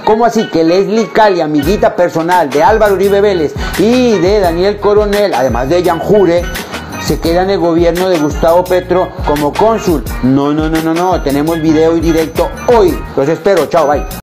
¿Cómo así que Leslie Cali, amiguita personal de Álvaro Uribe Vélez y de Daniel Coronel, además de Jan Jure, se queda en el gobierno de Gustavo Petro como cónsul? No, tenemos video y directo hoy. Los espero, chao, bye.